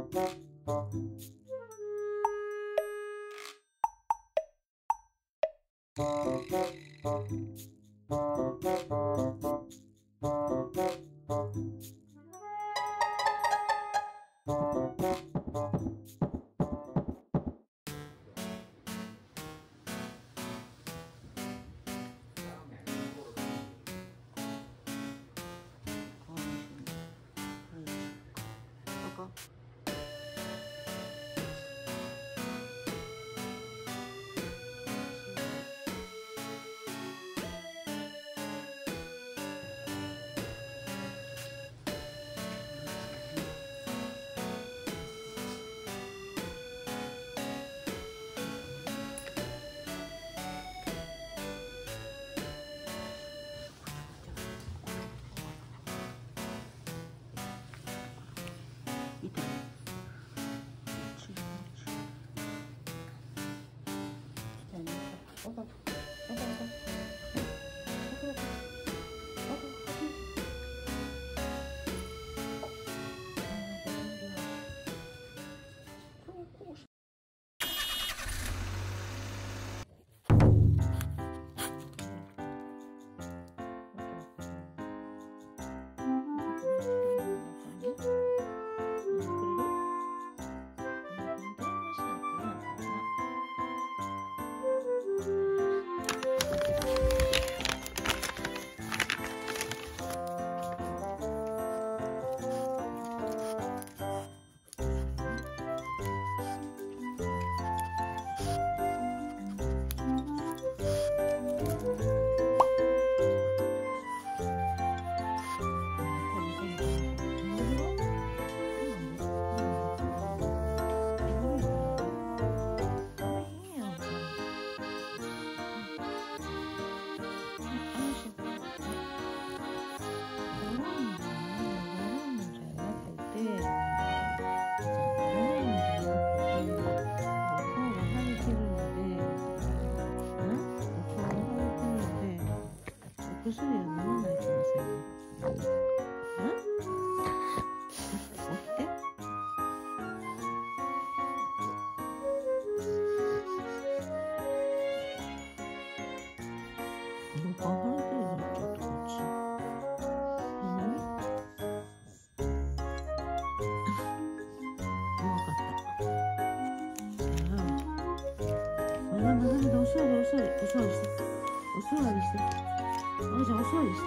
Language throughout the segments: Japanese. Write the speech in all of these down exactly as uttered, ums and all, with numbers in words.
薬は飲まないといけませんね。起きて。なんか離れてるのちょっとこっち。何？分かった。じゃあ、まだまだまだお座りお座りお座りして。お座りして。あ、じゃあお座りして。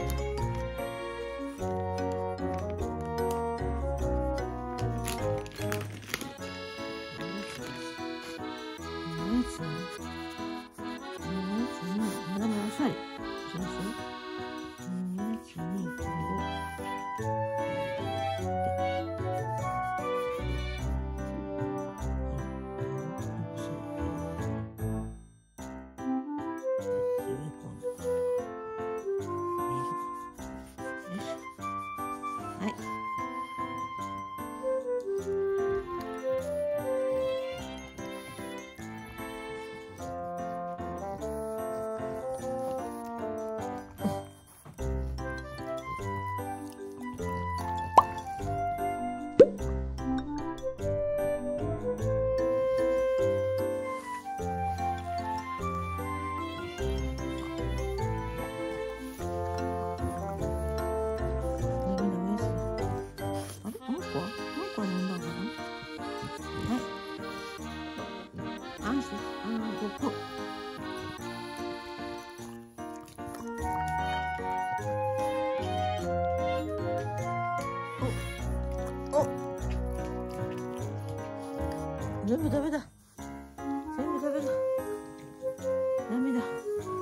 全部ダメだ。全部ダメだ。ダメだ。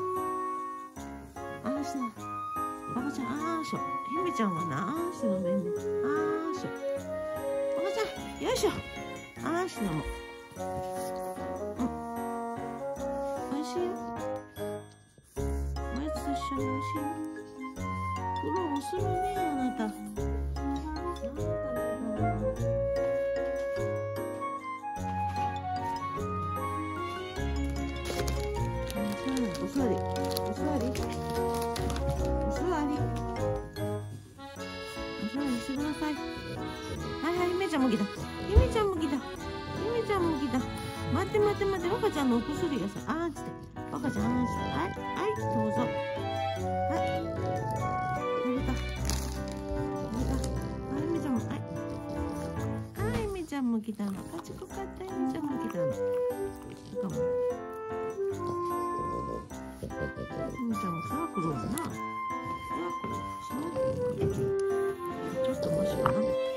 あーしだ。赤ちゃん、あーしょ。ひめちゃんはな、あーし飲めんね。あーしょ。赤ちゃん、よいしょ。あーし飲もう。うん。おいしいよ。おやつと一緒においしいよ。苦労するね、あなた。お座り、お座り、お座り、お座りしてください。はいはい、めいちゃん。 ゃん向きだ。ゆめちゃん向きだ。ゆめちゃん向きだ。待って待って待って、若ちゃんのお薬がさ、あーんつって。若ちゃん、あーんつって。はい、はい、どうぞ。はい。食べた。食べた。あ、ゆめちゃんも、はい。あ、ゆめちゃん向きだの。賢かった、ゆめちゃん向きだの。かも。ゆめちゃんもサークルだな。サークル、サークル。ちょっともしかな。